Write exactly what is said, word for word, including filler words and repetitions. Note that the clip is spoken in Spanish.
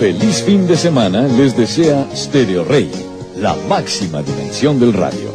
Feliz fin de semana les desea Stereo Rey, la máxima dimensión del radio.